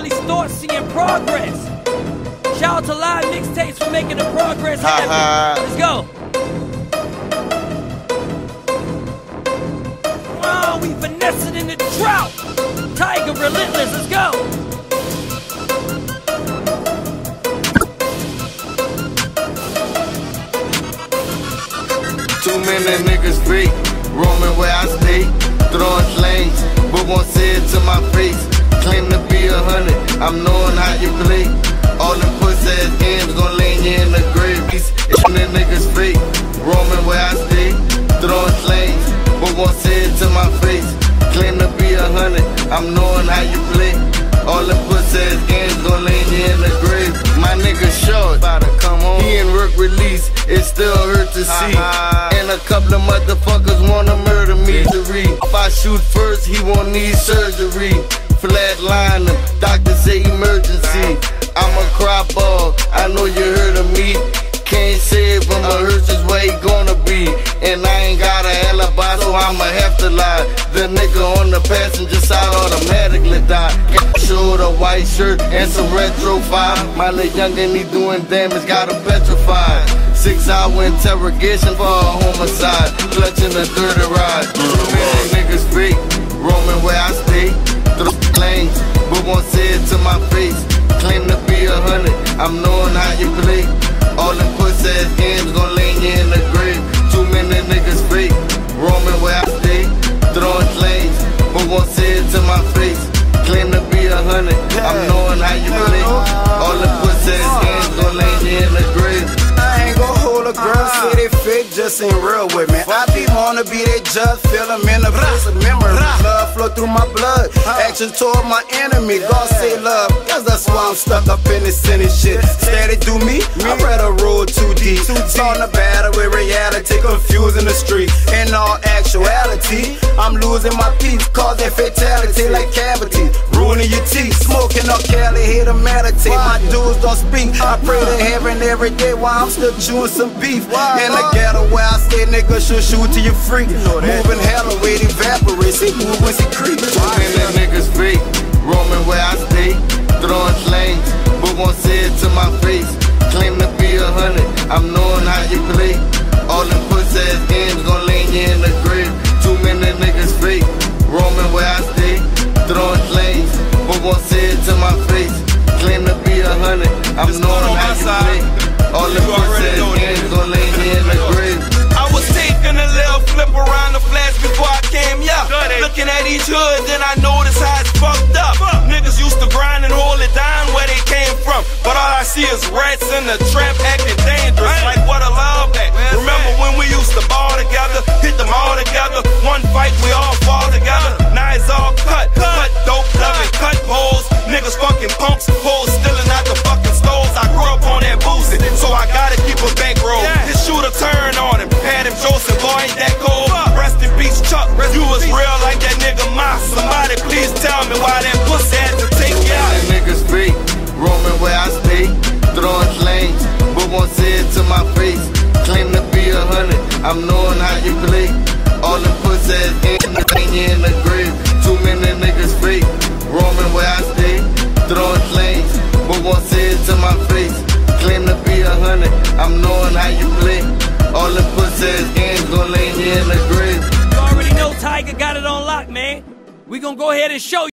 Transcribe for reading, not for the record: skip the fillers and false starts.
really start seeing progress. Shout out to Live Mixtapes for making the progress happen. Let's go. Oh, we finessing in the drought. Tygah relentless, let's go. Too many niggas fake, roaming where I stay, throwing slangs, but won't say it to my face. Claim to be 100, I'm knowing how you play. All them pussy ass games gon' lay you in the grave. These niggas fake, roaming where I stay, throwing slangs, but won't say it to my face. Claim to be 100, I'm knowing how you play. All them pussy ass games gon' lay you in the grave. My nigga short, about to come home. He in work release, it still hurt to see. And a couple of motherfuckers wanna murder me. If I shoot first, he won't need surgery. Flatline him, doctors say emergency. I'm a crop ball, I know you heard of me. Can't save him, but hurts is where he gonna be. And I ain't got an alibi, so I'ma have to lie. The nigga on the passenger side automatically die. Showed a white shirt and some retro 5. My little youngin', he doing damage, got him petrified. 6-hour interrogation for a homicide, clutching a dirty ride. Too many niggas fake, roaming where I stay, through lanes, but won't say it to my face. Claim to be 100, I'm knowing how you play. All them pussy ass games gon' lay you in the grave. Too many niggas fake, roaming where I stay, throwing lanes, but won't say it to my face. Claim to be 100, I'm knowing how you play. All them pussy ass games gon' lay you in the grave. I ain't gon' hold a girl, say they fake, just ain't real with me. I be wanna be that judge, feel them in the place of memory. Love flow through my blood, actions toward my enemy. God say love, cause that's why I'm stuck up in this sinning shit. Steady do me, I'd rather roll too deep. On the battle with reality, confusing the street. In all actuality, I'm losing my peace, causing fatality like cavity, ruining your teeth. Smoking up Cali, here to meditate. My dudes don't speak, I pray to heaven every day while I'm still chewing some beef. In the ghetto where I stay, niggas should shoot till you free. Moving hella weight evaporates, he move when he creep. Too many niggas fake, roaming where I stay, throwing slangs, but won't say it to my face. Claim to be 100, I'm knowing how you play. All them pussy ass games gon' lay you in the grave. Too many niggas fake, roaming where I stay, throwing slangs, but won't say it to my face. Claim to be 100, I'm knowing how you play. All them pussy ass games gon' lay you in the grave. I was taking a little flip around the flash before I came, yeah. Looking at each hood, then I noticed how it's fucked up. Niggas used to grind and hold it down where they came from, but all I see is rats in the trap acting dangerous, like what a love act. Remember when we used to ball together, hit them all together, one fight we all fall together. Now it's all cut dope, loving, cut poles. Niggas fucking punks, hoes stealing out the fucking stores. I grew up on that boozing, so I gotta keep a bankroll. This shooter turn on him, had him Joseph, boy ain't that cold. Rest in peace Chuck, you was real like that nigga Ma. Somebody please tell me why that pussy had to take you out. Niggas fake, roaming where I stay, throwing slangs, but won't say it to my face. Claim to be 100, I'm knowing how you play. All them pussy ass games lay you in the grave. Too many niggas fake, roaming where I stay, throwing slangs, but won't say it to my face. Claim to be 100, I'm knowing how you play. All them pussy ass games gon' lay you in the grave. You already know Tygah got it on lock, man. We gonna go ahead and show you.